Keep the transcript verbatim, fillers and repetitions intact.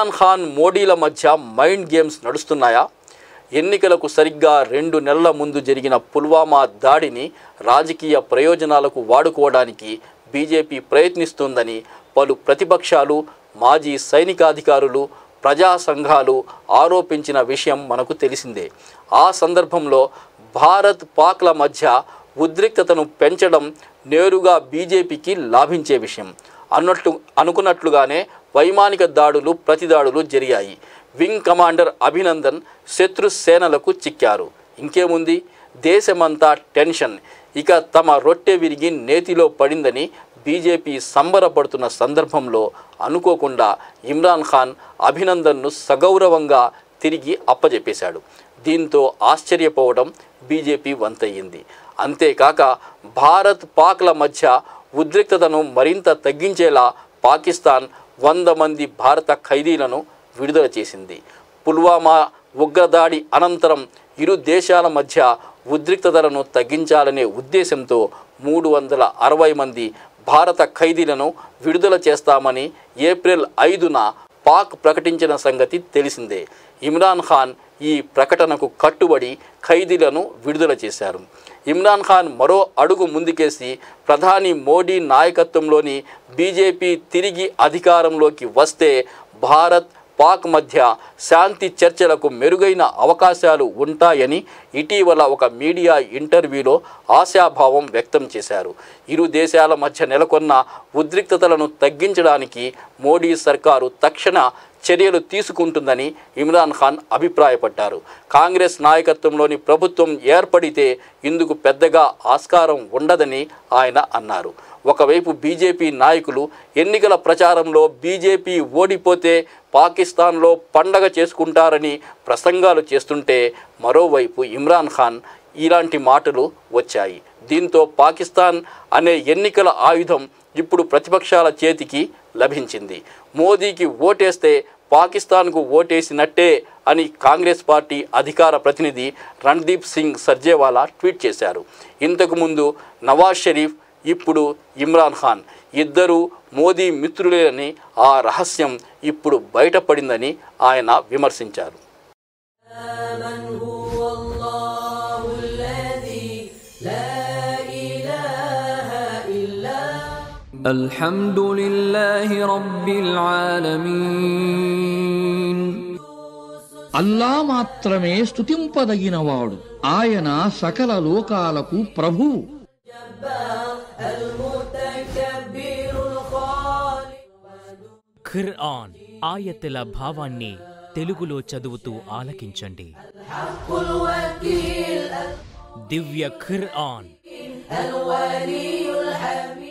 ఇమ్రాన్ ఖాన్ మోడీల మధ్య mind games నడుస్తున్నాయా? ఎన్నికలకు సరిగ్గా రెండు నెలల ముందు జరిగిన పుల్వామా దాడిని రాజకీయ ప్రయోజనాలకు వాడుకోవడానికి బీజేపీ ప్రయత్నిస్తుందని పలు ప్రతిపక్షాలు, మాజీ సైనికాధికారులు, ప్రజా సంఘాలు ఆరోపించిన విషయం మనకు తెలిసిందే. ఆ సందర్భంలో భారత్ పాక్ల మధ్య ఉద్రిక్తతను పెంచడం నేరుగా బీజేపీకి లాభించే విషయం. అన్నట్లు అనుకున్నట్లుగానే వైమానిక దాడులు, ప్రతిదాడులు జరిగాయి. వింగ్ కమాండర్ అభినందన్ శత్రు సేనలకు చిక్కారు. ఇంకేముంది, దేశమంతా టెన్షన్. ఇక తమ రొట్టె విరిగి నేతిలో పడిందని బీజేపీ సంబరపడుతున్న సందర్భంలో అనుకోకుండా ఇమ్రాన్ ఖాన్ అభినందన్ను సగౌరవంగా తిరిగి అప్పజెప్పేశాడు. దీంతో ఆశ్చర్యపోవడం బీజేపీ వంతయ్యింది. అంతేకాక భారత్ పాక్ల మధ్య ఉద్రిక్తతను మరింత తగ్గించేలా పాకిస్తాన్ వంద మంది భారత ఖైదీలను విడుదల చేసింది. పుల్వామా ఉగ్రదాడి అనంతరం ఇరు దేశాల మధ్య ఉద్రిక్తతలను తగ్గించాలనే ఉద్దేశంతో మూడు వందల అరవై మంది భారత ఖైదీలను విడుదల చేస్తామని ఏప్రిల్ ఐదున పాక్ ప్రకటించిన సంగతి తెలిసిందే. ఇమ్రాన్ ఖాన్ ఈ ప్రకటనకు కట్టుబడి ఖైదీలను విడుదల చేశారు. ఇమ్రాన్ ఖాన్ మరో అడుగు ముందుకేసి ప్రధాని మోడీ నాయకత్వంలోని బీజేపీ తిరిగి అధికారంలోకి వస్తే భారత్ పాక్ మధ్య శాంతి చర్చలకు మెరుగైన అవకాశాలు ఉంటాయని ఇటీవల ఒక మీడియా ఇంటర్వ్యూలో ఆశాభావం వ్యక్తం చేశారు. ఇరు దేశాల మధ్య నెలకొన్న ఉద్రిక్తతలను తగ్గించడానికి మోడీ సర్కారు తక్షణ చర్యలు తీసుకుంటుందని ఇమ్రాన్ ఖాన్ అభిప్రాయపడ్డారు. కాంగ్రెస్ నాయకత్వంలోని ప్రభుత్వం ఏర్పడితే ఇందుకు పెద్దగా ఆస్కారం ఉండదని ఆయన అన్నారు. ఒకవైపు బీజేపీ నాయకులు ఎన్నికల ప్రచారంలో బీజేపీ ఓడిపోతే పాకిస్తాన్లో పండగ చేసుకుంటారని ప్రసంగాలు చేస్తుంటే మరోవైపు ఇమ్రాన్ ఖాన్ ఇలాంటి మాటలు వచ్చాయి. దీంతో పాకిస్తాన్ అనే ఎన్నికల ఆయుధం ఇప్పుడు ప్రతిపక్షాల చేతికి లభించింది. మోదీకి ఓటేస్తే పాకిస్తాన్కు ఓటేసినట్టే అని కాంగ్రెస్ పార్టీ అధికార ప్రతినిధి రణ్దీప్ సింగ్ సర్జేవాలా ట్వీట్ చేశారు. ఇంతకుముందు నవాజ్ షరీఫ్, ఇప్పుడు ఇమ్రాన్ ఖాన్ ఇద్దరు మోదీ మిత్రులేనని ఆ రహస్యం ఇప్పుడు బయటపడిందని ఆయన విమర్శించారు. అల్హమ్దులిల్లాహి రబ్బిల్ ఆలమీన్. అల్లా మాత్రమే స్తుతింపదగినవాడు. ఆయన సకల లోకాలకు ప్రభువు. ఖుర్ఆన్ ఆయతుల భావాన్ని తెలుగులో చదువుతూ ఆలకించండి. దివ్య ఖుర్ఆన్.